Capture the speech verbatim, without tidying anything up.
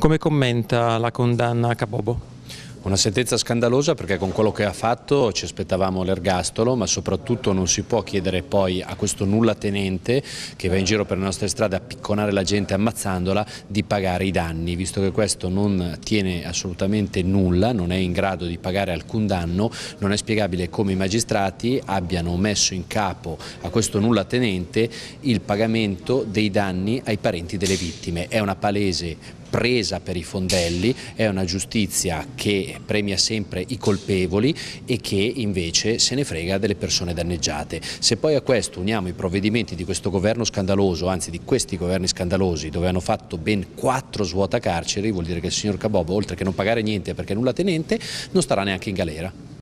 Come commenta la condanna a Kabobo? Una sentenza scandalosa perché con quello che ha fatto ci aspettavamo l'ergastolo, ma soprattutto non si può chiedere poi a questo nullatenente che va in giro per le nostre strade a picconare la gente ammazzandola di pagare i danni, visto che questo non tiene assolutamente nulla, non è in grado di pagare alcun danno. Non è spiegabile come i magistrati abbiano messo in capo a questo nullatenente il pagamento dei danni ai parenti delle vittime. È una palese presa per i fondelli, è una giustizia che premia sempre i colpevoli e che invece se ne frega delle persone danneggiate. Se poi a questo uniamo i provvedimenti di questo governo scandaloso, anzi di questi governi scandalosi, dove hanno fatto ben quattro svuota carceri, vuol dire che il signor Kabobo, oltre che non pagare niente perché nulla tenente, non starà neanche in galera.